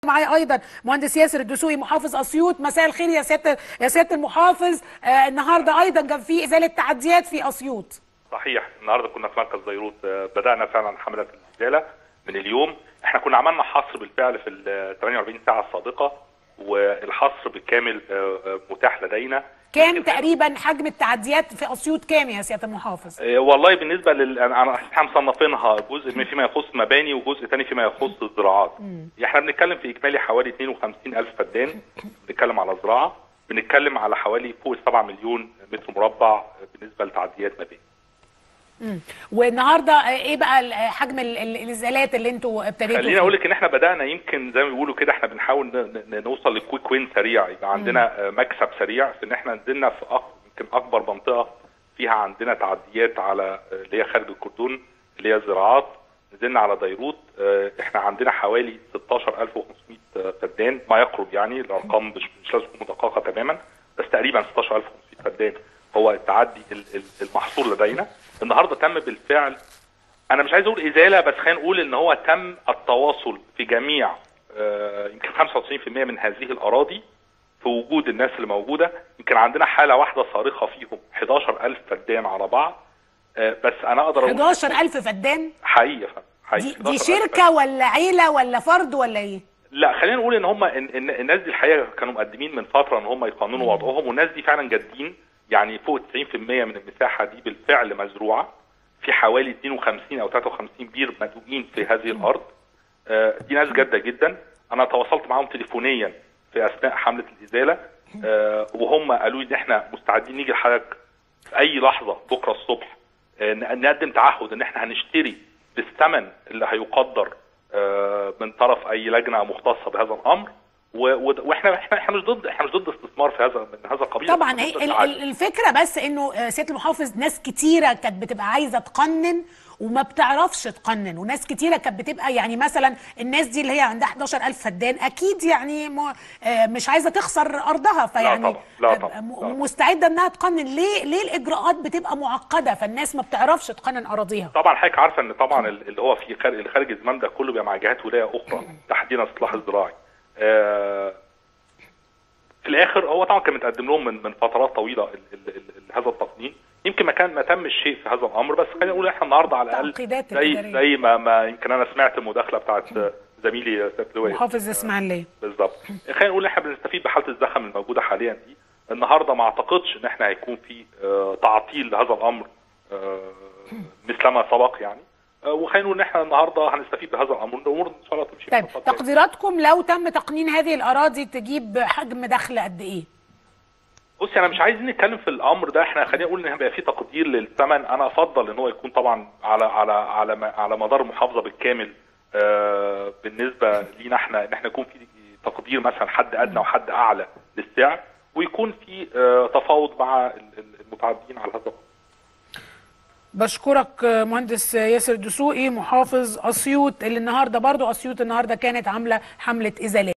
معايا ايضا مهندس ياسر الدسوقي محافظ اسيوط. مساء الخير يا سياده المحافظ. النهارده ايضا كان في ازاله تعديات في اسيوط. صحيح، النهارده كنا في مركز ديروت بدانا فعلا حمله الازاله من اليوم. احنا كنا عملنا حصر بالفعل في ال 48 ساعه السابقه، والحصر بالكامل متاح لدينا. كام تقريبا حجم التعديات في اسيوط كام يا سياده المحافظ؟ والله بالنسبه احنا مصنفينها جزء فيما يخص مباني وجزء ثاني فيما يخص الزراعات. احنا بنتكلم في اجمالي حوالي 52,000 فدان، بنتكلم على زراعه، بنتكلم على حوالي فوق 7 مليون متر مربع بالنسبه لتعديات مباني. والنهارده ايه بقى حجم الازالات اللي انتوا ابتديتوا؟ خليني اقول لك ان احنا بدانا يمكن زي ما بيقولوا كده، احنا بنحاول نوصل لكويك وين سريع، يبقى عندنا مكسب سريع في ان احنا نزلنا في يمكن اكبر منطقه فيها عندنا تعديات على اللي هي خارج الكردون اللي هي الزراعات. نزلنا على ديروت، احنا عندنا حوالي 16,500 فدان ما يقرب، يعني الارقام مش لازم تكون مدققه تماما، بس تقريبا 16,500 فدان هو التعدي المحصور لدينا. النهارده تم بالفعل، انا مش عايز اقول ازاله، بس خلينا نقول ان هو تم التواصل في جميع يمكن 95% من هذه الاراضي في وجود الناس اللي موجوده. يمكن عندنا حاله واحده صارخه فيهم 11,000 فدان على بعض، بس انا اقدر اقول 11,000 فدان حقيقي. دي شركه ولا عيله ولا فرد ولا ايه؟ لا، خلينا نقول ان هم الناس دي الحقيقه كانوا مقدمين من فتره ان هم يقننوا وضعهم، والناس دي فعلا جادين، يعني فوق 90% من المساحه دي بالفعل مزروعه، في حوالي 52 او 53 بير مدوقين في هذه الارض. دي ناس جاده جدا. انا تواصلت معاهم تليفونيا في اثناء حمله الازاله، وهم قالوا لي ان احنا مستعدين نيجي لحضرتك في اي لحظه بكره الصبح، نقدم تعهد ان احنا هنشتري بالثمن اللي هيقدر من طرف اي لجنه مختصه بهذا الامر. واحنا مش ضد استثمار في هذا القبيل. طبعا الفكره بس انه سياده المحافظ ناس كتيره كانت بتبقى عايزه تقنن وما بتعرفش تقنن، وناس كتيره كانت بتبقى يعني مثلا الناس دي اللي هي عندها 11,000 فدان اكيد يعني مش عايزه تخسر ارضها، فيعني لا طبعا. مستعده انها تقنن. ليه الاجراءات بتبقى معقده فالناس ما بتعرفش تقنن اراضيها؟ طبعا حضرتك عارفه ان طبعا اللي هو في خارج الزمان ده كله بيبقى مع جهات ولايه اخرى تحديدا الاصلاح الزراعي. في الاخر هو طبعا كان متقدم لهم من فترات طويله هذا التقنين. يمكن ما تمش شيء في هذا الامر، بس خلينا نقول احنا النهارده على الاقل زي ما يمكن انا سمعت المداخله بتاعت زميلي سيف لوي محافظ اسماعيليه بالظبط. خلينا نقول احنا بنستفيد بحاله الزخم الموجوده حاليا دي. النهارده ما اعتقدش ان احنا هيكون في تعطيل لهذا الامر مثلما سبق يعني. وخلينا نقول ان احنا النهارده هنستفيد بهذا الامر، الامور ان شاء الله تمشي. طيب تقديراتكم لو تم تقنين هذه الاراضي تجيب حجم دخل قد ايه؟ بصي، انا مش عايز نتكلم في الامر ده، احنا خلينا نقول ان هيبقى في تقدير للثمن. انا افضل ان هو يكون طبعا على مدار المحافظه بالكامل. بالنسبه لينا احنا ان احنا يكون في تقدير مثلا حد ادنى وحد اعلى للسعر، ويكون في تفاوض مع المتعدين على هذا الامر. بشكرك مهندس ياسر الدسوقي محافظ اسيوط، اللي النهارده برضو اسيوط النهارده كانت عامله حمله ازالات.